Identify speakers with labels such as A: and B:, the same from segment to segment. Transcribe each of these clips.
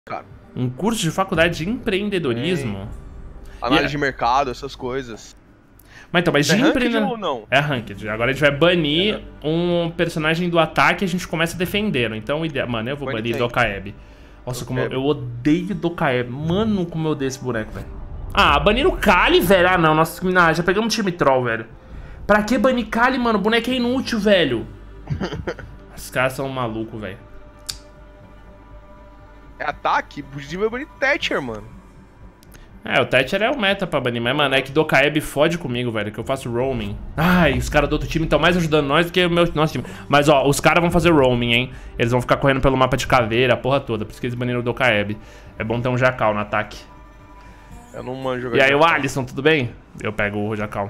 A: cara.
B: Um curso de faculdade de empreendedorismo?
A: Análise de mercado, essas coisas.
B: Mas então, mas de
A: empreendedorismo ou não?
B: É ranked. Agora a gente vai banir um personagem do ataque e a gente começa defendendo. Então, mano, eu vou banir Dokaeb. Nossa, como eu odeio Dokaeb. Mano, como eu odeio esse boneco, velho. Ah, banir o Kali, velho. Ah, não. Nossa, já pegamos um time troll, velho. Pra que banir Kali, mano? O boneco é inútil, velho. Os caras são malucos, velho.
A: É ataque? Podia banir Thatcher, mano.
B: É, o Thatcher é o meta pra banir, mas, mano, é que Dokaeb fode comigo, velho, que eu faço roaming. Ai, os caras do outro time estão mais ajudando nós do que o nosso time. Mas, ó, os caras vão fazer roaming, hein? Eles vão ficar correndo pelo mapa de caveira, a porra toda. Por isso que eles baniram o Dokaeb. É bom ter um Jackal no ataque.
A: Eu não manjo jogar.
B: E aí, o Alisson, tudo bem? Eu pego o Jackal.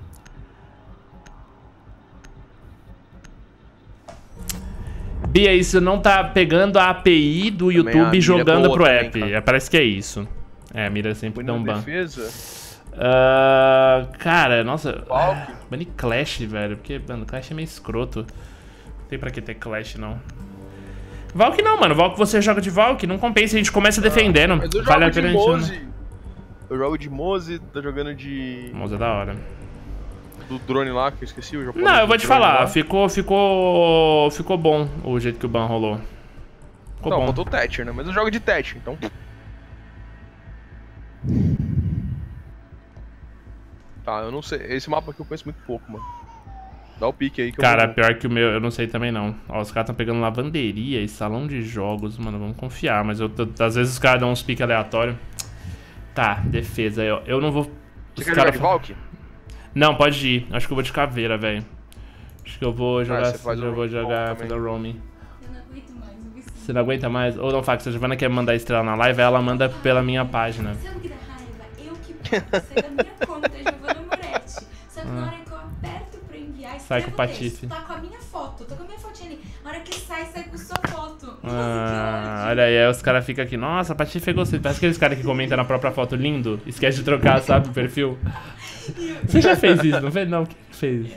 B: Bia, isso não tá pegando a API do YouTube jogando pro app. Parece que é isso. É, a mira sempre dá um ban. Cara, nossa. Banir Clash, velho. Porque, mano, Clash é meio escroto. Não tem pra que ter Clash, não. Valk não, mano. Valk você joga de Valk. Não compensa, a gente começa defendendo.
A: Mas eu jogo de Moze. Eu jogo de Moze, tô jogando de...
B: Moze é da hora.
A: Do drone lá, que eu esqueci o jogo.
B: Não, eu vou te falar. Ficou bom o jeito que o ban rolou. Ficou bom.
A: Não, botou o Thatcher, né? Mas eu jogo de Thatcher, então... Tá, eu não sei. Esse mapa aqui eu conheço muito pouco, mano. Dá o pique aí que
B: cara, eu pior que o meu, eu não sei também não. Ó, os caras estão pegando lavanderia e salão de jogos, mano, vamos confiar. Mas às vezes os caras dão uns piques aleatórios. Tá, defesa. Eu não vou...
A: Você quer jogar de Valk?
B: Não, pode ir. Acho que eu vou de caveira, velho. Acho que eu vou jogar... Eu vou jogar fazer roaming.
C: Eu não aguento mais, eu viciei.
B: Você não aguenta mais? Ou não, Fax, se a Giovana quer mandar estrela na live, ela manda pela minha página.
C: Sabe o que dá raiva? Eu que mando, sai da minha conta, Giovana Moretti. Só que na hora que eu aperto pra enviar,
B: sai com o patife.
C: Tá com a minha foto, tô com a minha fotinha ali. Na hora que sai com sua foto.
B: Olha aí os caras ficam aqui. Nossa, a patife é gostoso. Parece aqueles caras que comentam na própria foto lindo. Esquece de trocar, sabe, o perfil. Você já fez isso, não fez? Não, quem fez?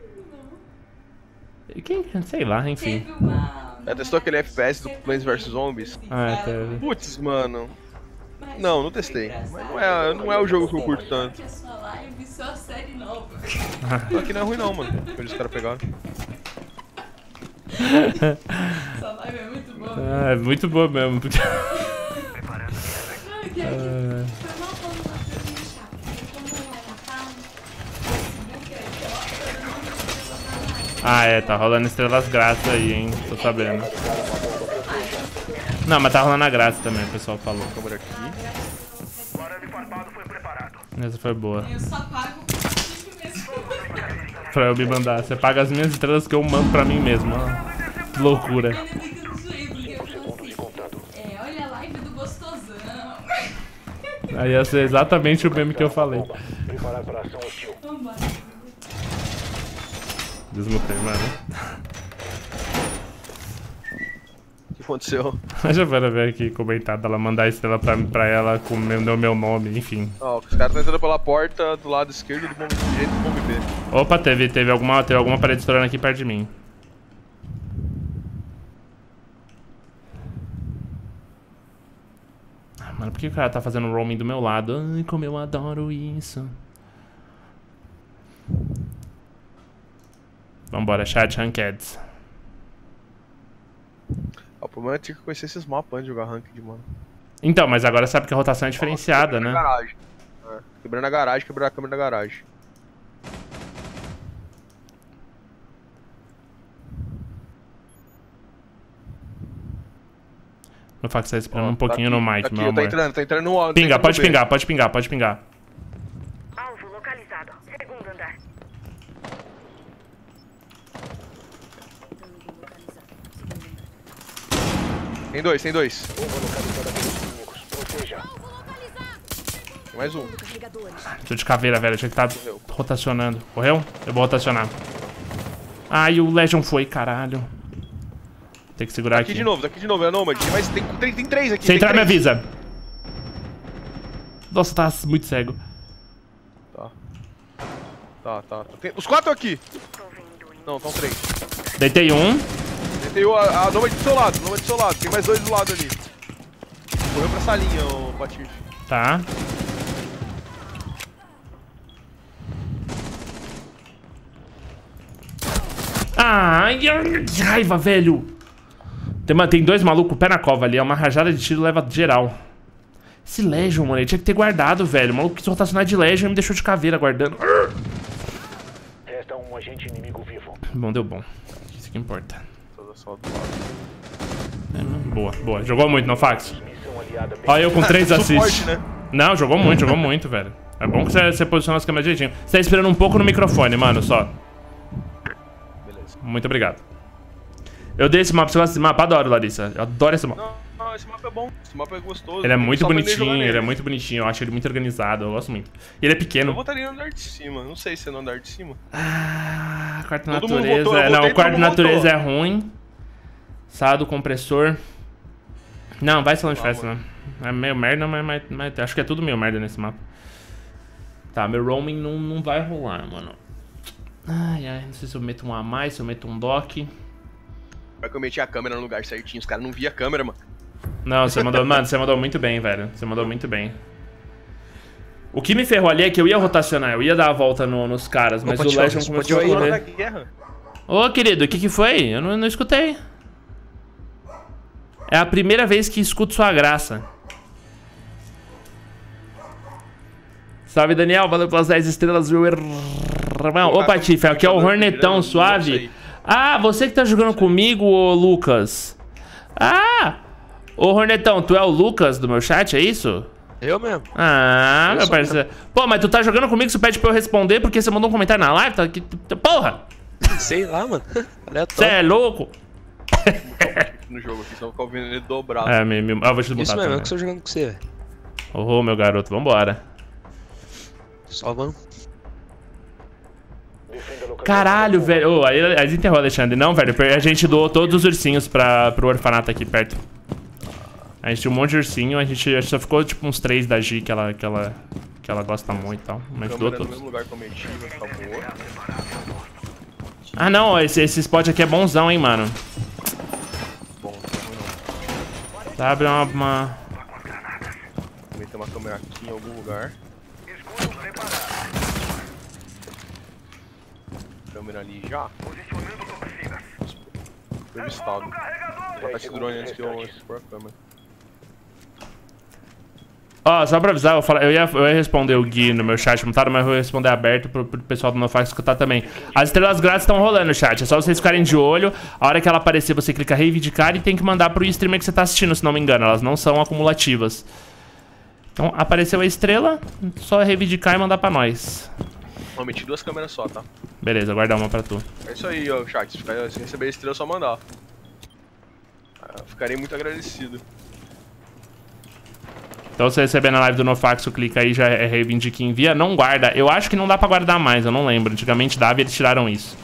B: Quem? Sei lá, enfim.
C: Teve uma...
A: testou aquele FPS do Plants vs Zombies?
B: Ah, teve.
A: Putz, mano. Não testei. Mas não é o jogo que eu curto tanto.
C: A sua live, sua série nova.
A: Aqui não é ruim não, mano. Onde os caras pegaram.
C: Sua live é muito boa.
B: Ah, é muito boa mesmo. Ah, é, tá rolando estrelas grátis aí, hein? Tô sabendo. Não, mas tá rolando a graça também, o pessoal falou.
A: Câmera aqui.
B: Essa foi boa.
C: Eu só pago mesmo.
B: Pra eu me mandar. Você paga as minhas estrelas que eu mando pra mim mesmo. Que loucura.
C: Olha a live do gostosão.
B: Aí ia ser exatamente o meme que eu falei. Desmutei, mano.
A: O que aconteceu?
B: Deixa eu ver aqui comentado, ela mandar a estrela pra ela com o meu nome, enfim.
A: Ó, os caras estão entrando pela porta do lado esquerdo do direito do bombe B.
B: Opa, teve alguma parede estourando aqui perto de mim. Ah, mano, por que o cara tá fazendo roaming do meu lado? Ai, como eu adoro isso. Vambora, chat Rankeds.
A: O problema é ter que conhecer esses mapas antes de jogar Ranked, mano.
B: Então, mas agora sabe que a rotação é diferenciada, né?
A: Garagem. Quebrando a garagem, quebrar a câmera da garagem.
B: No fato que você tá esperando um pouquinho no mic, meu amor.
A: Tá entrando no...
B: Pinga, pode pingar, pode pingar, pode pingar.
D: Alvo localizado. Segundo andar.
A: Tem dois. Tem mais um.
B: Tô de caveira, velho. Tinha que tá rotacionando. Correu? Eu vou rotacionar. Ai, o Legion foi, caralho. Tem que segurar aqui.
A: Daqui de novo, é a Nomad. Tem três aqui.
B: Se entrar, me avisa. Nossa, tá muito cego.
A: Tá. Os quatro aqui. Não, estão três.
B: Deitei um.
A: Deitei a Nomad do seu lado, Tem mais dois do lado ali. Correu pra salinha, ô Patife.
B: Tá. Ai, que raiva, velho. Tem dois malucos, pé na cova ali. É uma rajada de tiro, leva geral. Esse Legion, mano, ele tinha que ter guardado, velho. O maluco quis rotacionar de Legion e me deixou de caveira guardando.
E: Resta um agente inimigo vivo.
B: Bom, deu bom. Isso que importa. Boa, boa. Jogou muito, não, Fax? Olha eu com 3 assists. Né? Não, jogou muito, velho. É bom que você posiciona as câmeras direitinho. Você tá esperando um pouco no microfone, mano, só.
A: Beleza.
B: Muito obrigado. Eu dei esse mapa, você gosta desse mapa? Adoro, Larissa. Eu adoro esse mapa.
A: Não, esse mapa é bom. Esse mapa é gostoso.
B: Ele é muito bonitinho, ele é muito bonitinho. Eu acho ele muito organizado, eu gosto muito. E ele é pequeno.
A: Eu votaria no andar de cima. Não sei se é no andar de cima.
B: Ah, quarto natureza. Não, o quarto natureza é ruim. Sala do compressor. Não, vai salão de festa, né? É meio merda, mas acho que é tudo meio merda nesse mapa. Tá, meu roaming não vai rolar, mano. Ai, não sei se eu meto um a mais, se eu meto um dock.
A: Pior que eu meti a câmera no lugar certinho, os caras não viam a câmera, mano.
B: Não, você mandou, mano, você mandou muito bem, velho. Você mandou muito bem. O que me ferrou ali é que eu ia rotacionar, eu ia dar a volta nos caras, mas o Legion começou a correr. Ô, querido, o que foi? Eu não escutei. É a primeira vez que escuto sua graça. Salve, Daniel. Valeu pelas 10 estrelas, meu irmão. Ô, Patife, aqui é o Hornetão, suave. Ah, você que tá jogando comigo, ô Lucas. Ah! Ô, Hornetão, tu é o Lucas do meu chat, é isso?
F: Eu mesmo.
B: Ah, meu parceiro. Pô, mas tu tá jogando comigo, você pede pra eu responder porque você mandou um comentário na live? Tá... Porra!
F: Sei lá, mano.
B: Você é louco?
A: No jogo aqui, senão ficar ouvindo ele dobrado.
B: É, vou te desmontar.
F: Isso mesmo, eu que estou jogando com você, velho.
B: Ô, meu garoto, vambora.
F: Só vamos.
B: Caralho, velho. Ô, aí a gente enterrou, Alexandre. Não, velho, a gente doou todos os ursinhos pro orfanato aqui perto. A gente tinha um monte de ursinho, a gente só ficou tipo uns 3 da G que ela gosta muito e tal. Mas doou todos.
A: No mesmo lugar que eu meti, vai ficar boa.
B: Ah, não, esse spot aqui é bonzão, hein, mano.
A: Bom,
B: Tá, abre uma...
A: Vou meter uma câmera aqui em algum lugar. Câmera ali já. Foi avistado. Vou botar esse drone antes que eu expor a câmera.
B: Ó, só pra avisar, eu ia responder o Gui no meu chat mutado, mas eu vou responder aberto pro pessoal do NoFax escutar também. As estrelas grátis estão rolando no chat, é só vocês ficarem de olho. A hora que ela aparecer, você clica reivindicar e tem que mandar pro streamer que você tá assistindo, se não me engano. Elas não são acumulativas. Então, apareceu a estrela, só reivindicar e mandar pra nós.
A: Eu meti 2 câmeras só, tá?
B: Beleza, guarda uma pra tu.
A: É isso aí, ó, chat. Se receber a estrela, é só mandar. Ficarei muito agradecido.
B: Então, se você receber na live do NoFax, clica aí, já é reivindica e envia. Não guarda. Eu acho que não dá pra guardar mais, eu não lembro. Antigamente dava e eles tiraram isso.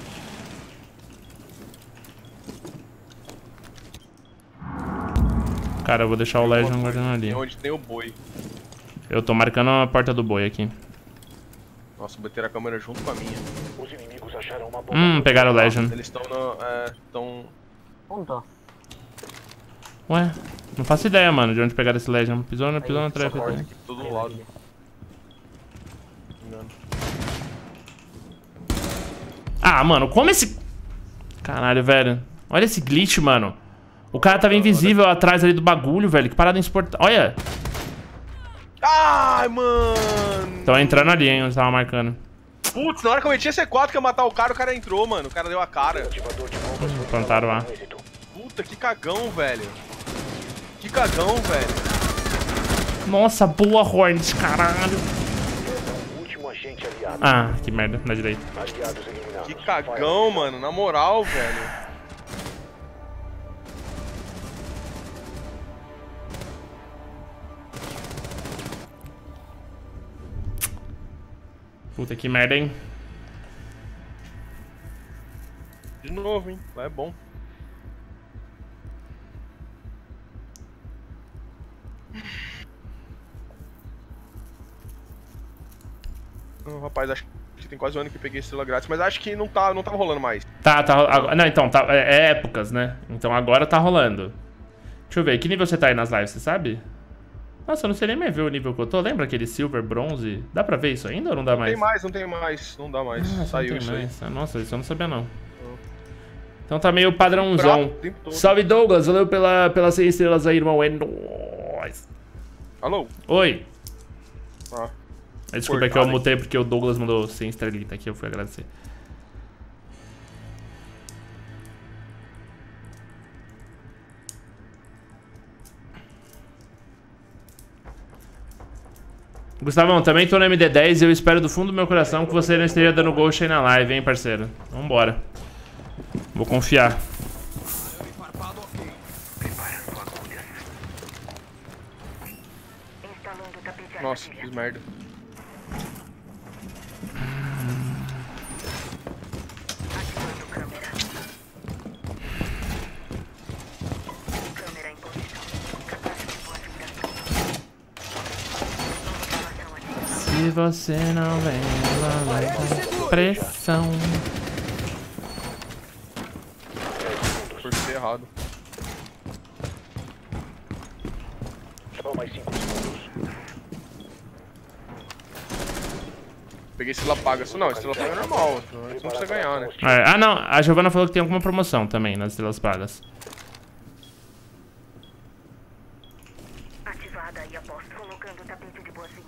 B: Cara, eu vou deixar o Legion guardando ali.
A: É onde tem o boi.
B: Eu tô marcando a porta do boi aqui.
A: Nossa, bateram a câmera junto com a minha.
E: Os inimigos acharam uma bomba.
B: Pegaram o Legion.
A: Eles estão na...
F: Onde tá?
B: Ué, não faço ideia, mano, de onde pegaram esse Legion. Pisou na trepa.
A: Aqui por todo lado.
B: Ah, mano, como esse... Caralho, velho. Olha esse glitch, mano. O cara tava invisível atrás ali do bagulho, velho. Que parada insuportável. Olha.
A: Ai, mano.
B: Tão entrando ali, hein, onde tava marcando.
A: Putz, na hora que eu meti a C4 que ia matar o cara entrou, mano. O cara deu a cara.
B: Plantaram lá.
A: Puta, que cagão, velho. Que cagão, velho.
B: Nossa, boa, Hornet, caralho.
E: Último agente aliado.
B: Ah, que merda, na direita.
E: Aliados eliminados.
A: Que cagão, mano. Na moral, velho.
B: Puta, que merda, hein.
A: De novo, hein. Lá é bom. Rapaz, acho que tem quase um ano que peguei estrela grátis, mas acho que não tava rolando mais.
B: Tá. Não, então, tá. É épocas, né? Então agora tá rolando. Deixa eu ver, que nível você tá aí nas lives, você sabe? Nossa, eu não sei nem mais ver o nível que eu tô. Lembra aquele silver, bronze? Dá pra ver isso ainda ou não dá mais?
A: Não tem mais. Não dá mais. Saiu isso aí.
B: Nossa, isso eu não sabia não. Então tá meio padrãozão. Salve, Douglas. Valeu pelas 6 estrelas aí, irmão. É nóis.
A: Alô?
B: Oi.
A: Ah.
B: Desculpa que eu mutei porque o Douglas mandou 100 estrelitas aqui. Eu fui agradecer. Gustavão, também tô no MD10 e eu espero do fundo do meu coração que você não esteja dando ghost aí na live, hein, parceiro? Vambora. Vou confiar.
A: Nossa, fiz merda.
B: Se você não vem, ela vai com pressão.
A: Torci errado.
E: Só mais 5 segundos.
A: Peguei estrela paga. Isso não, estrela paga é normal. Isso não precisa ganhar, né?
B: Ah, não. A Giovana falou que tem alguma promoção também nas estrelas pagas.
D: Ativada e aposto colocando o tapete de boas-vindas.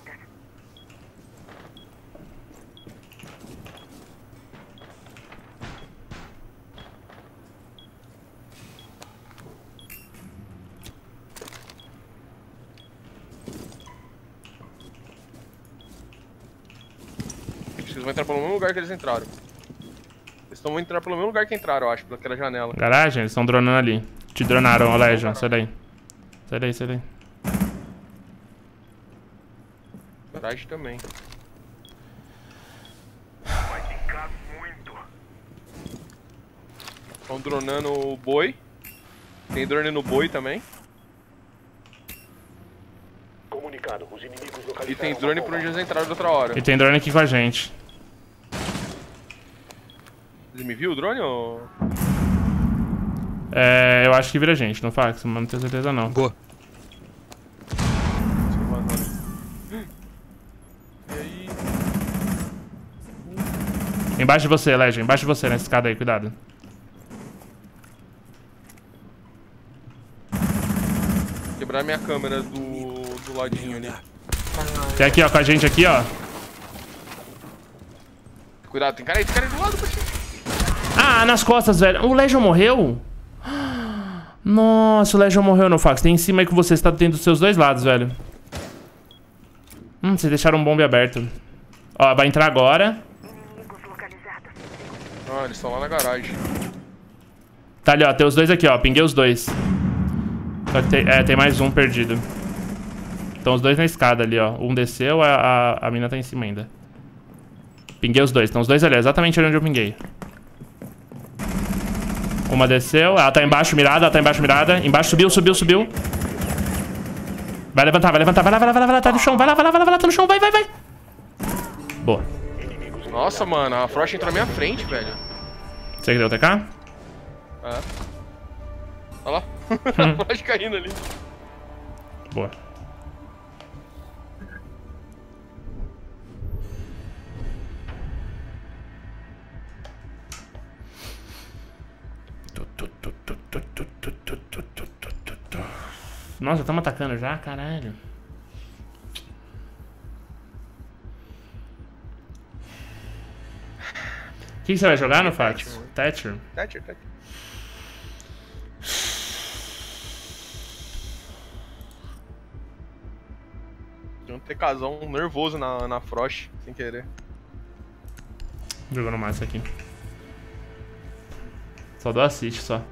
A: Eles vão entrar pelo mesmo lugar que eles entraram. Eles vão entrar pelo mesmo lugar que entraram, eu acho, pelaquela janela.
B: Garagem? Eles estão dronando ali. Te dronaram, Legion. Sai daí. Sai daí, sai daí.
A: Garagem também.
E: Vai ficar muito.
A: Estão dronando o boi. Tem drone no boi também.
E: Comunicado, os inimigos localizaram.
A: E tem drone por onde eles entraram da outra hora.
B: E tem drone aqui com a gente.
A: Ele me viu o drone ou...
B: É, eu acho que vira gente, não fax, mas não tenho certeza não.
F: Boa.
A: E aí...
B: Embaixo de você, Legion. Embaixo de você, nessa escada aí, cuidado.
A: Quebrar minha câmera do ladinho ali.
B: Tem aqui, ó, com a gente aqui, ó.
A: Cuidado, tem cara aí do lado, baixinho.
B: Ah, nas costas, velho. O Legion morreu? Nossa, o Legion morreu no fax. Tem em cima aí com você, tá tendo dos seus dois lados, velho. Vocês deixaram um bombe aberto. Ó, vai entrar agora.
D: Inimigos localizados.
A: Ah, eles estão lá na garagem.
B: Tá ali, ó. Tem os dois aqui, ó. Pinguei os dois. Só que tem mais um perdido. Estão os dois na escada ali, ó. Um desceu, a mina tá em cima ainda. Pinguei os dois. Estão os dois ali, exatamente onde eu pinguei. Uma desceu, ela tá embaixo mirada, Embaixo subiu. Vai levantar, vai lá, tá no chão, vai lá, tá no chão, vai. Boa.
A: Nossa, mano, a Frost entrou na minha frente, velho.
B: Você que deu o TK?
A: É. Olha lá. A Frost caindo ali.
B: Boa. Nossa, estamos atacando já? Caralho. O que você vai jogar no Fax? Thatcher?
A: Thatcher. Tem um TKzão nervoso na Frost, sem querer.
B: Jogando mais aqui. Só dou assist, só.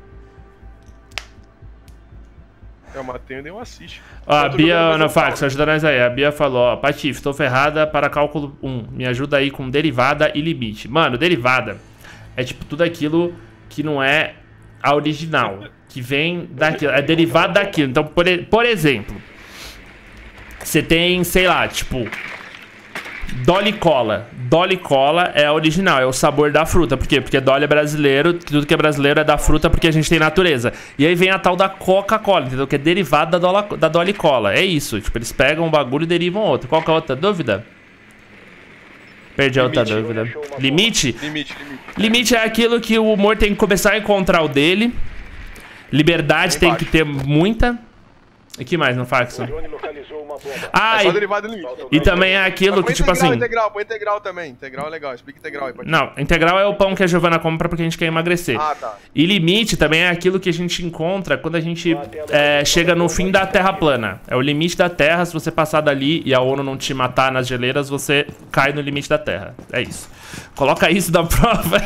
A: Eu matei e dei um assist.
B: Ó, a Bia no Fax, ajuda nós aí. A Bia falou, ó, Patife, tô ferrada para cálculo 1. Me ajuda aí com derivada e limite. Mano, derivada é tipo tudo aquilo que não é a original. Que vem daquilo, é derivado daquilo. Então, por exemplo, você tem, sei lá, tipo, Dolly Cola. Dolly Cola é a original, é o sabor da fruta. Por quê? Porque Dolly é brasileiro, tudo que é brasileiro é da fruta porque a gente tem natureza. E aí vem a tal da Coca-Cola, entendeu? Que é derivado da Dolly Cola. É isso, tipo, eles pegam um bagulho e derivam outro. Qual que é a outra dúvida? Perdi a outra dúvida. Limite? Limite é aquilo que o humor tem que começar a encontrar o dele. Liberdade tem que ter muita. E que mais no Faxon? Ah,
A: é só derivado do limite.
B: E também é aquilo que, tipo assim...
A: Põe integral também. Integral é legal, explica integral aí.
B: Não, integral é o pão que a Giovana compra porque a gente quer emagrecer.
A: Ah, tá.
B: E limite também é aquilo que a gente encontra quando a gente chega no fim da Terra plana. É o limite da Terra, se você passar dali e a ONU não te matar nas geleiras, você cai no limite da Terra. É isso. Coloca isso da prova.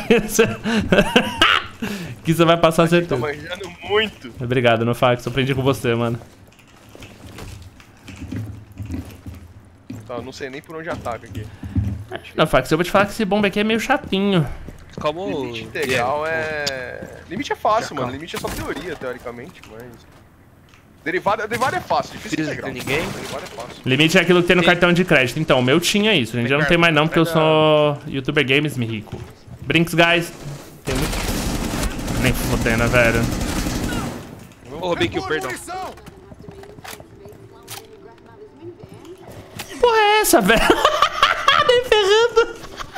B: Que você vai passar certeza.
A: Tô manjando muito.
B: Obrigado, no Fax. Aprendi com você, mano.
A: Tá, eu não sei nem por onde ataca aqui.
B: Não, Fax, eu vou te falar que esse bomba aqui é meio chatinho.
F: Como
A: limite integral é... Limite é fácil, mano. Limite é só teoria, teoricamente, mas... Derivado é fácil, difícil integral. Derivado é fácil.
B: Limite é aquilo que tem no cartão de crédito. Então, o meu tinha isso. A gente já não tem mais não, porque eu sou YouTuber Games me rico. Brinks, guys. Tem muito... Nem fudendo, velho.
F: Ô, roubei aqui o perdão.
B: Que porra é essa, velho? Nem ferrando.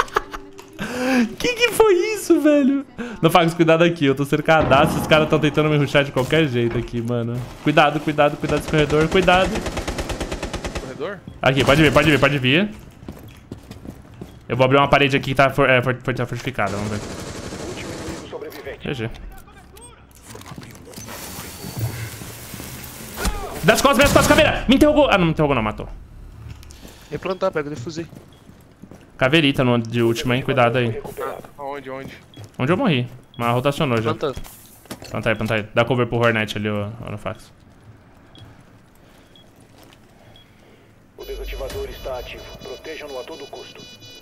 B: Que foi isso, velho? Não faz cuidado aqui, eu tô cercadaço. Os caras estão tentando me rushar de qualquer jeito aqui, mano. Cuidado desse corredor, cuidado.
A: Corredor?
B: Aqui, pode vir. Eu vou abrir uma parede aqui que tá fortificada, vamos ver. GG. Das costas, caveira! Me interrogou! Ah, não me interrogou não, matou.
F: Replantar, pega o defusei.
B: Caveirita no de última, hein? Cuidado aí.
A: Onde?
B: Onde eu morri? Mas rotacionou já.
F: Plantando.
B: Planta aí. Dá cover pro Hornet ali, ó, no fax.
E: O desativador está ativo. Protejam-no a todo custo.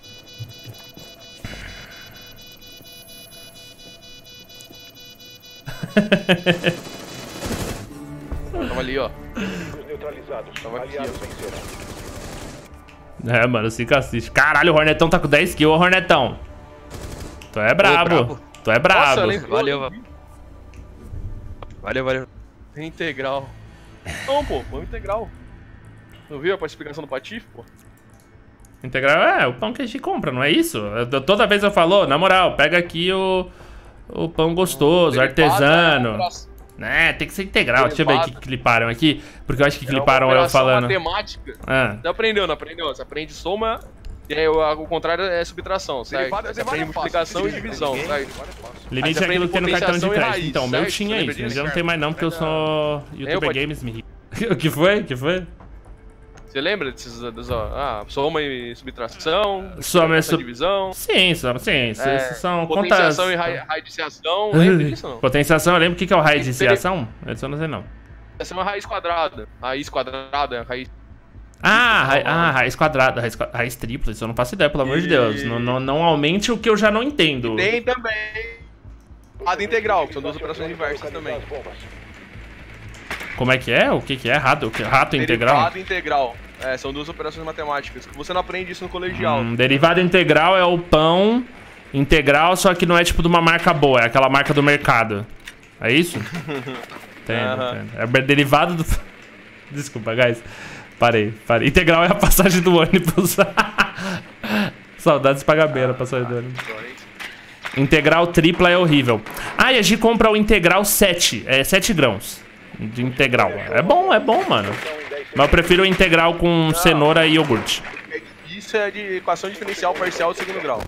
A: Tava ali, ó.
E: Inimigos neutralizados.
A: Tava aqui,
E: Aliados
A: ó.
E: venceram.
B: É, mano, assim que assiste. Caralho, o Hornetão tá com 10 kills, ô Hornetão. Tu é brabo. Tu é brabo.
A: Nossa,
F: Valeu.
A: Integral. Não, pô, vamos integral. Não viu a explicação do Patife, pô?
B: Integral é o pão que a gente compra, não é isso? Toda vez eu falo, na moral, pega aqui o pão gostoso, artesano. Né, tem que ser integral. Deixa eu ver o que cliparam aqui. Porque eu acho que cliparam eu falando.
A: Matemática. Não aprendeu. Você aprende soma e aí o contrário é subtração, certo? Você aprende multiplicação e divisão, certo?
B: Limite é aquilo que tem no cartão de crédito. Então, o meu tinha isso. Eu já não tem mais não, porque eu sou YouTuber Games me rico. O que foi?
A: Você lembra desses... soma e subtração,
B: soma e
A: divisão...
B: Sim, são
A: potenciação e radiciação, lembra disso não?
B: Potenciação, eu lembro o que é o radiciação? Eu não sei não.
A: Essa é uma raiz quadrada. Raiz quadrada, raiz...
B: raiz quadrada, raiz tripla, isso eu não faço ideia, pelo amor de Deus. Não aumente o que eu já não entendo.
A: Tem também... Rada integral, que são duas operações inversas também.
B: Como é que é? O que é? Rato integral?
A: Derivado integral. São duas operações matemáticas. Você não aprende isso no colegial.
B: Derivado integral é o pão integral, só que não é tipo de uma marca boa, é aquela marca do mercado. É isso? Entendo. É derivado do... Desculpa, guys. Parei. Integral é a passagem do ônibus. Saudades pagabeira, passagem do ônibus. Integral tripla é horrível. E a gente compra o integral 7. 7 grãos. De integral. É bom, mano. Mas eu prefiro o integral com cenoura e iogurte.
A: Isso é de equação diferencial parcial do segundo grau.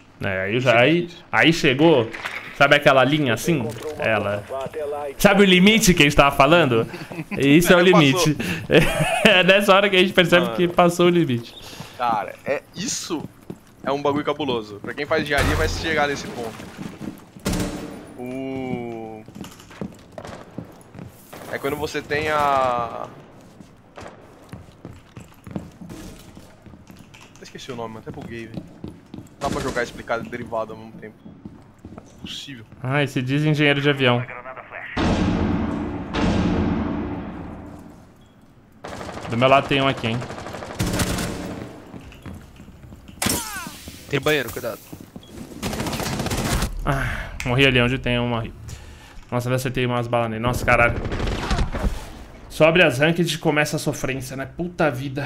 B: Aí chegou. Sabe aquela linha assim? Ela. Sabe o limite que a gente tava falando? Isso é o limite. É nessa hora que a gente percebe que passou o limite.
A: Cara, isso é um bagulho cabuloso. Pra quem faz engenharia vai chegar nesse ponto. É quando você tem a... Esqueci o nome, até buguei, velho. Não dá pra jogar explicado e derivado ao mesmo tempo. Impossível.
B: Esse diz engenheiro de avião. Do meu lado tem um aqui, hein.
F: Tem banheiro, cuidado.
B: Ah, morri ali onde tem um morri. Nossa, eu acertei umas balas nele. Nossa, caralho. Sobre as ranked começa a sofrência, né? Puta vida.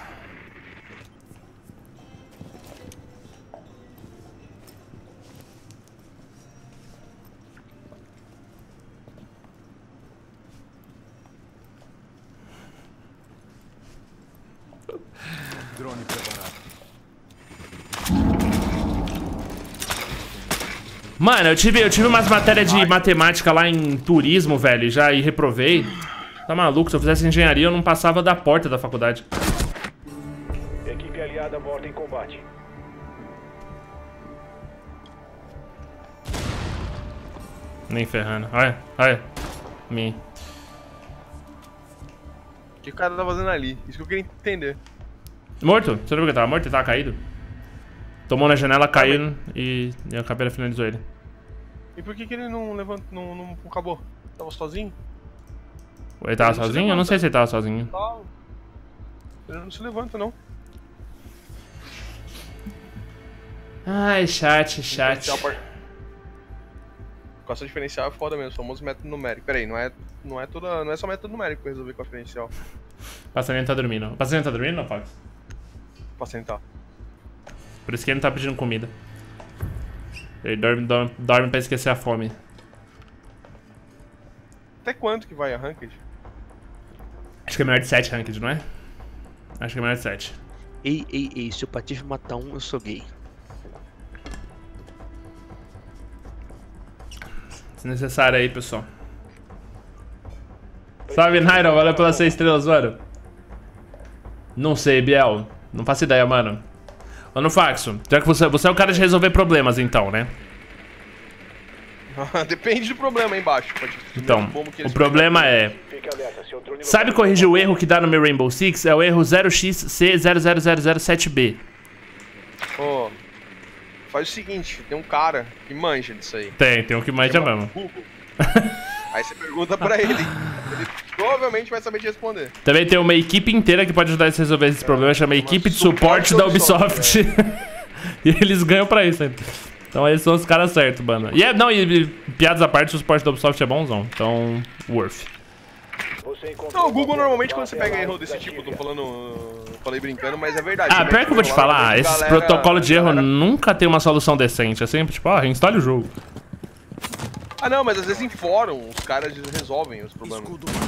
E: Drone preparado.
B: Mano, eu tive umas matérias de matemática lá em turismo, velho, e reprovei. Tá maluco? Se eu fizesse engenharia, eu não passava da porta da faculdade.
E: Equipe aliada morta em combate.
B: Nem ferrando. Olha, olha. Me.
A: O que o cara tá fazendo ali? Isso que eu queria entender.
B: Morto? Você não viu que ele tava morto? Ele tava caído. Tomou na janela, caiu e a caveira finalizou ele.
A: E por que ele não levanta, não acabou? Tava sozinho?
B: Ele tava sozinho? Eu não sei se ele tava sozinho.
A: Não. Ele não se levanta, não.
B: Ai, chat.
A: Equação diferencial é foda mesmo, famoso método numérico. Pera aí, não é só método numérico pra resolver equação diferencial.
B: O passarinho tá dormindo. O passarinho tá dormindo, não, Fox?
A: Pra sentar.
B: Por isso que ele não tá pedindo comida. Ele dorme pra esquecer a fome.
A: Até quanto que vai a ranked?
B: Acho que é melhor de 7 ranked, não é? Acho que é melhor de 7.
F: Ei, se o Patife matar um, eu sou gay.
B: Desnecessário aí, pessoal. Salve, Nairo. Valeu pelas 6 estrelas, mano. Não sei, Biel. Não faço ideia, mano. Ô, no Faxo, já que você é o cara de resolver problemas, então, né?
A: Depende do problema aí embaixo.
B: Então, o problema é... Sabe corrigir o erro que dá no meu Rainbow Six? É o erro 0xC00007B.
A: Ô, faz o seguinte, tem um cara que manja disso aí.
B: Tem um que manja mesmo.
A: Google. Aí você pergunta pra ele. Ele provavelmente vai saber te responder.
B: Também tem uma equipe inteira que pode ajudar a resolver esses problemas. Chama Equipe de Suporte da Ubisoft. E eles ganham pra isso ainda. Então esses são os caras certos, mano. E piadas à parte, o suporte da Ubisoft é bonzão. Então, worth.
A: Não, o Google normalmente quando você pega erro desse tipo, falei brincando, mas é verdade.
B: Ah, pior que eu vou te falar, esse protocolo de erro nunca tem uma solução decente. É sempre tipo, reinstale o jogo.
A: Ah não, mas às vezes em fórum os caras resolvem os problemas.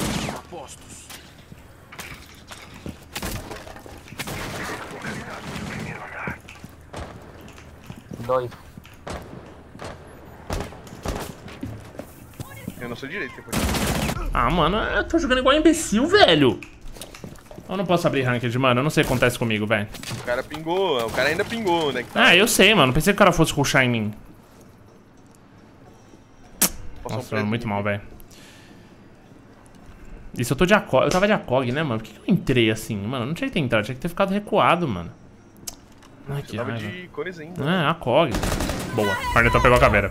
F: Dói.
A: Eu não sou direito depois.
B: Ah, mano, eu tô jogando igual imbecil, velho. Eu não posso abrir ranked, mano. Eu não sei o que acontece comigo, velho.
A: O cara pingou, o cara ainda pingou, né?
B: Ah, eu sei, mano. Pensei que o cara fosse rushar em mim. Nossa, muito mal, velho. Isso eu tô de ACOG. Eu tava de ACOG, né, mano? Por que eu entrei assim? Mano, não tinha que ter entrado. Tinha que ter ficado recuado, mano. Ai, que
A: tava
B: raiva.
A: de cores ainda.
B: Ah, ACOG. Boa. O Arnetão pegou a caveira.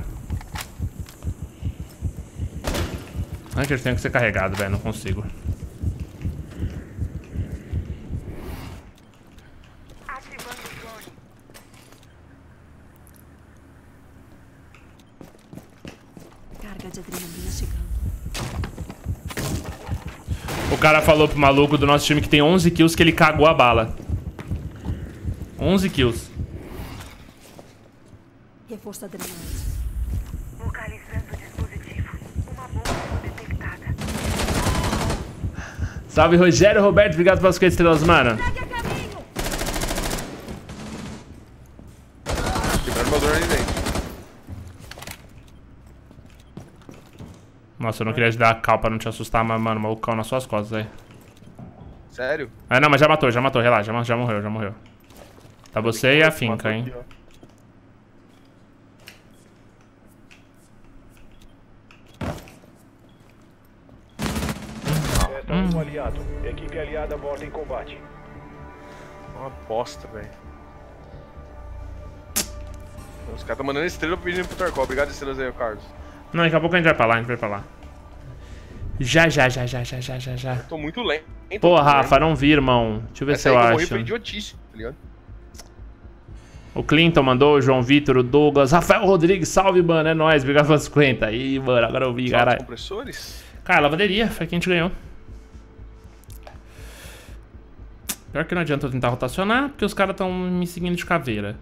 B: Ai, que eu tenho que ser carregado, velho. Não consigo.
D: Ativando o drone.
C: Carga de adrenalina chegando.
B: O cara falou pro maluco do nosso time que tem 11 kills que ele cagou a bala. 11 kills.
C: Reforço adrenalina.
D: Localizando o dispositivo. Uma bomba detectada.
B: Salve, Rogério Roberto. Obrigado pelas 5 estrelas, mano.
A: Quebraram meu drone ali dentro.
B: Nossa, eu não queria te dar a cal pra não te assustar, mas, mano, o cal nas suas costas aí.
A: Sério?
B: Ah, não, mas já matou, relaxa, já morreu. Tá você e a finca, hein.
E: Resta um aliado. Equipe aliada morta em combate.
A: Uma bosta, velho. Os caras estão mandando estrela pedindo pro Tarkov. Obrigado, estrelas aí, Carlos.
B: Não, daqui a pouco a gente vai pra lá, Já.
A: Eu tô muito lento.
B: Pô, Rafa, não vi, irmão. Deixa eu ver se eu
A: aí que eu
B: acho.
A: morri foi idiotice, tá ligado?
B: O Clinton mandou, o João Vitor, o Douglas, Rafael Rodrigues, salve, mano, é nóis, obrigado pelas 50. Ih, mano, agora eu vi, caralho.
A: Compressores?
B: Cara, lavanderia, foi quem a gente ganhou. Pior que não adianta eu tentar rotacionar, porque os caras estão me seguindo de caveira.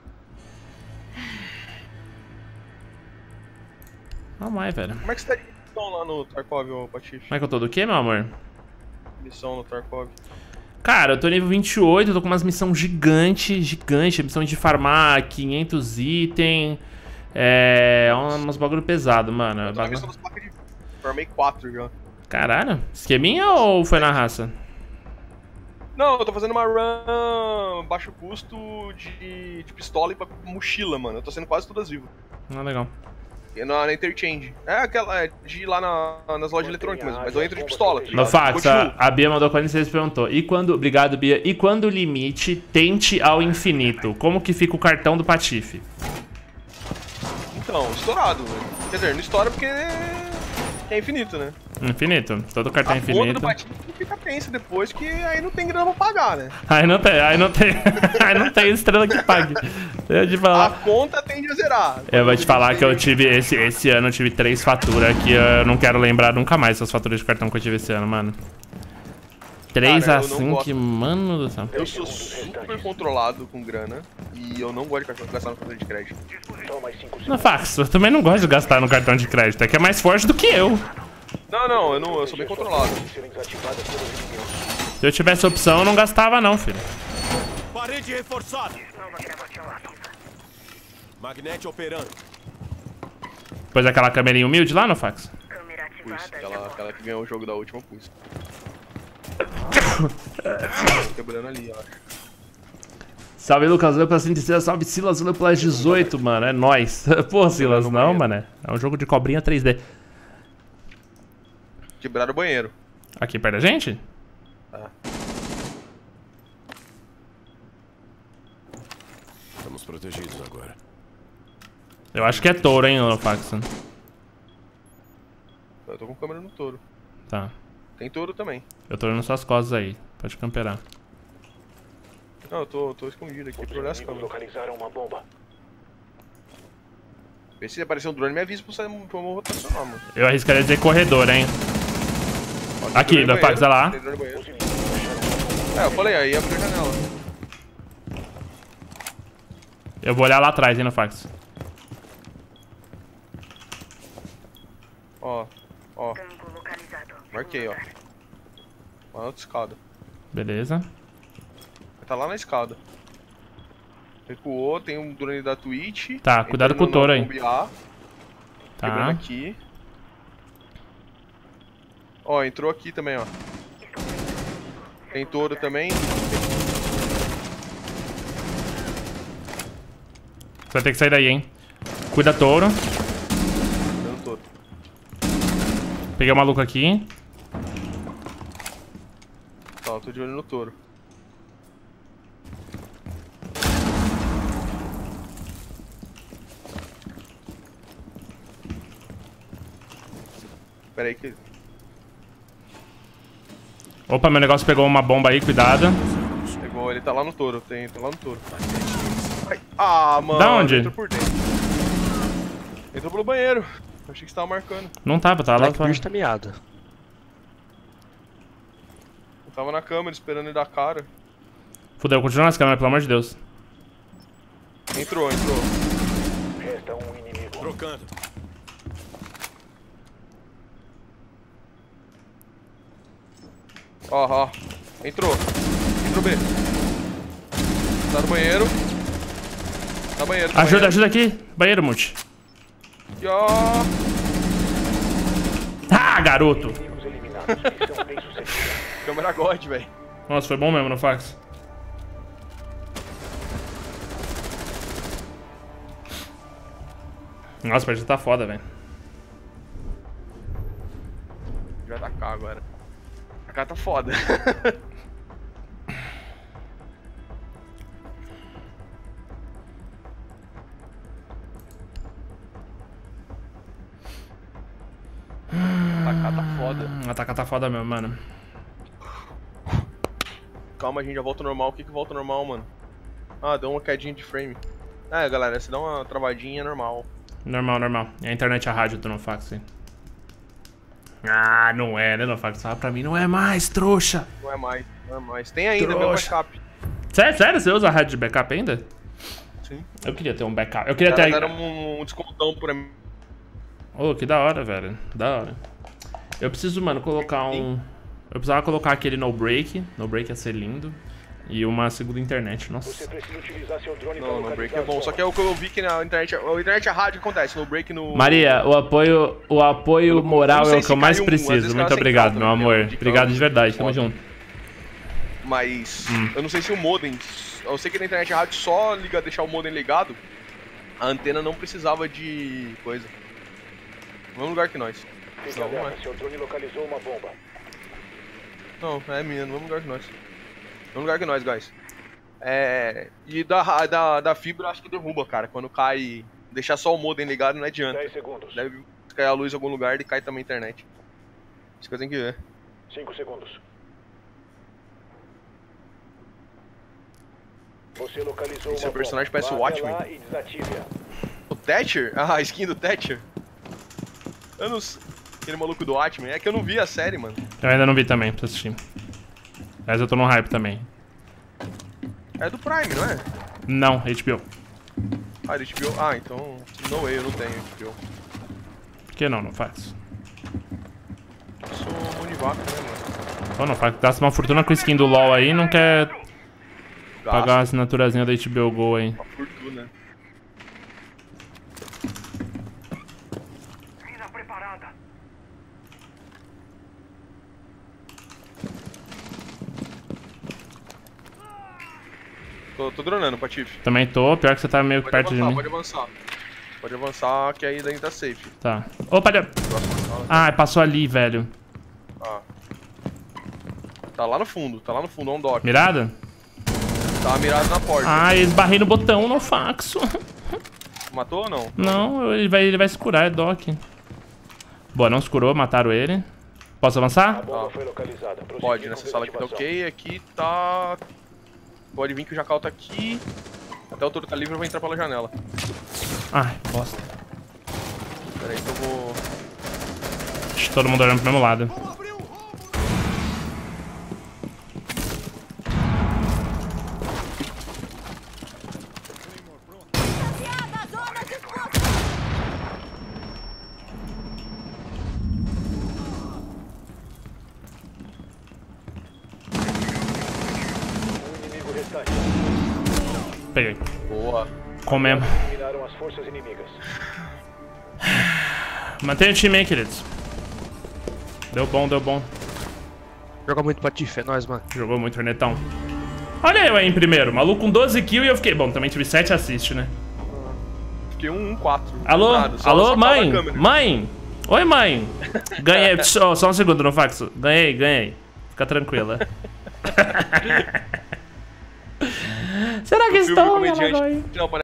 B: Vamos aí, velho.
A: Como é que você tá de missão lá no Tarkov, ô Patife?
B: Como é que eu tô do quê, meu amor?
A: Missão no Tarkov.
B: Cara, eu tô nível 28, eu tô com umas missões gigantes, missões de farmar 500 itens, umas bagulho pesado, mano.
A: Eu tô na missão das placas de... Farmei 4 já.
B: Caralho, esqueminha ou foi na raça?
A: Não, eu tô fazendo uma run baixo custo de pistola e pra mochila, mano. Eu tô sendo quase todas vivas.
B: Ah, legal.
A: Na Interchange. É aquela de ir lá nas lojas eletrônicas mesmo, mas eu entro de pistola. Tá
B: No fax, a Bia mandou 46 e perguntou. E quando. Obrigado, Bia. E quando o limite tente ao infinito? Como que fica o cartão do Patife?
A: Então, estourado, velho. Quer dizer, não estoura porque é infinito, né?
B: Infinito. Todo cartão é
A: A conta
B: infinito.
A: do Patife fica tensa depois que aí não tem grana pra pagar, né?
B: Aí não tem estrela que pague. Eu ia te
A: A
B: falar.
A: conta tende a zerar.
B: Eu vou te falar que eu tive, esse ano eu tive 3 faturas que eu não quero lembrar nunca mais essas faturas de cartão que eu tive esse ano, mano. 3
A: Cara, eu não
B: assim
A: gosto.
B: que, mano do céu.
A: Eu sou super controlado com grana e eu não gosto de gastar no cartão de crédito.
B: No fax, eu também não gosto de gastar no cartão de crédito, é que é mais forte do que eu.
A: Não, eu sou bem controlado.
B: Se eu tivesse opção, eu não gastava não, filho.
G: Parede reforçada. Magnete operando.
B: Depois daquela câmerinha humilde lá no fax.
D: Câmera
A: Pus,
D: ativada.
A: aquela que ganhou o jogo da última, pus. Quebrando ali, ó.
B: Salve, Lucas Leu pela 106, salve Silas Leu pelas 18, mano, é nóis. Pô, Silas, não, mano, é um jogo de cobrinha 3D.
A: Quebraram o banheiro.
B: Aqui perto da gente?
G: Estamos protegidos agora.
B: Eu acho que é touro, hein, no fax.
A: Eu tô com câmera no touro.
B: Tá.
A: Tem touro também.
B: Eu tô olhando suas costas aí, pode camperar.
A: Não, eu tô escondido aqui pra olhar as câmeras.
E: Localizaram uma bomba.
A: Vê se aparecer um drone, me avisa pra eu rotacionar, mano.
B: Eu arriscaria dizer corredor, hein.
A: Ó, tem
B: Aqui,
A: drone no
B: no fax,
A: banheiro,
B: olha lá.
A: tem drone no banheiro. Eu falei, aí abriu a janela.
B: Eu vou olhar lá atrás, hein, no fax.
A: Ó.
D: Tango localizado.
A: Marquei, ó. Lá na outra escada.
B: Beleza.
A: Tá lá na escada. Recuou, tem um drone da Twitch.
B: Tá, cuidado com o touro aí.
A: Quebrando
B: Tá.
A: aqui. Ó, entrou aqui também, ó. Tem touro também.
B: Você vai ter que sair daí, hein. Cuida, touro.
A: Dando touro.
B: Peguei o maluco aqui.
A: Tá, eu tô de olho no touro. Pera aí que...
B: Opa, meu negócio pegou uma bomba aí, cuidado.
A: Pegou, ele tá lá no touro, tá lá no touro. Ai, ah, mano.
B: Da onde?
A: Entrou por dentro. Entrou pelo banheiro. Eu achei que você tava marcando.
B: Não tava, tava lá fora.
F: Blackbeard tá miado.
A: Eu tava na câmera esperando ele dar cara.
B: Fudeu, continua nas câmeras, pelo amor de Deus.
A: Entrou.
E: Resta um inimigo.
G: Trocando.
A: Ó. Entrou B. Tá no banheiro. Tá no banheiro.
B: Ajuda aqui. Banheiro, Multi.
A: E ó.
B: Ah, garoto.
E: Inimigos eliminados. Missão bem sucedida.
A: Câmera God, velho.
B: Nossa, foi bom mesmo no fax. Nossa, a partida tá foda, velho.
A: Vai dar cá agora. A cara tá foda. A cara tá foda.
B: Atacar tá foda mesmo, mano.
A: Calma, a gente já volta ao normal. O que volta ao normal, mano? Ah, deu uma quedinha de frame. É, galera, se dá uma travadinha, é normal.
B: Normal, normal. É a internet e a rádio do Nofax, hein? Ah, não é, né, Nofax? Ah, pra mim não é mais, trouxa.
A: Não é mais, não é mais. Tem ainda meu backup.
B: Sério? Você usa a rádio de backup ainda?
A: Sim.
B: Eu queria ter um backup. Eu queria ter...
A: Deram um descontão pra mim.
B: Oh, que da hora, velho. Da hora. Eu preciso, mano, colocar um... Eu precisava colocar aquele no break. No break ia ser lindo. E uma segunda internet, nossa.
E: Você precisa utilizar seu drone
A: Não, no break é bom. Só que é o que eu vi que na internet... A internet é rádio que acontece. No break no...
B: Maria, o apoio moral é o que eu mais preciso. Muito obrigado, meu amor. Obrigado de verdade, tamo junto.
A: Mas eu não sei se o modem... Eu sei que na internet a rádio só liga, deixar o modem ligado. A antena não precisava de coisa. No mesmo lugar que nós.
E: Fique
A: Não, não é.
E: alerta, seu drone localizou uma bomba.
A: Não, é minha, no mesmo lugar que nós. No mesmo lugar que nós, guys. É... E da fibra acho que derruba, cara. Quando cai... Deixar só o modem ligado não adianta.
E: 10 segundos.
A: Deve cair a luz em algum lugar e cai também a internet. Isso que eu tenho que ver.
E: 5 segundos. Você localizou
A: Esse
E: uma
A: personagem
E: bomba.
A: parece o
E: Vá
A: Watchmen.
E: até lá e desative-a.
A: O Thatcher? Ah, a skin do Thatcher? Eu não sei. Aquele maluco do Watchmen. É que eu não vi a série, mano.
B: Eu ainda não vi também, pra assistir. Mas eu tô no hype também.
A: É do Prime, não é?
B: Não, HBO.
A: Ah, do HBO. Ah, então... No way, eu não tenho HBO.
B: Por que não faz?
A: Eu sou univac, né, mano?
B: Ou não faz? Gasta uma fortuna com skin do LoL aí, não quer pagar uma assinaturazinha da HBO Go aí.
A: Uma fortuna.
E: Mina preparada.
A: Tô dronando, Patife.
B: Também tô, pior que você tá meio perto de mim.
A: Pode avançar. Pode avançar, que aí ainda tá safe.
B: Tá. Opa, ah, passou ali, velho.
A: Ah. Tá lá no fundo, on dock.
B: Mirada?
A: Tá mirado na porta.
B: Ah, eu esbarrei no botão, no faxo.
A: Matou ou não?
B: Não, ele vai se curar, é dock. Boa, não se curou, mataram ele. Posso
E: A
B: avançar?
E: bomba foi localizada. Prosseguir
A: Pode,
E: com
A: nessa sala aqui tá
E: desativação.
A: ok, aqui tá... Pode vir que o Jacal tá aqui. Até o touro tá livre, eu vou entrar pela janela.
B: Ai, bosta.
A: Pera aí que eu vou...
B: Todo mundo olhando pro mesmo lado.
E: Um inimigo restante.
B: Peguei.
A: Boa.
B: Comemos.
E: Eliminaram as forças inimigas.
B: Mantenha o time aí, queridos. Deu bom, deu bom.
F: Joga muito Patife, é nóis, mano.
B: Jogou muito, Renetão. Olha eu aí em primeiro. Maluco com 12 kills e eu fiquei... Bom, também tive 7 assists, né?
A: Fiquei 1-4.
B: Alô?
A: Nada, só
B: Alô,
A: tava
B: mãe?
A: a câmera.
B: Mãe? Oi, mãe. Ganhei. Só um segundo, no faxo. Ganhei. Fica tranquila. Será que
A: O filme
B: estão?
A: comediante... Não,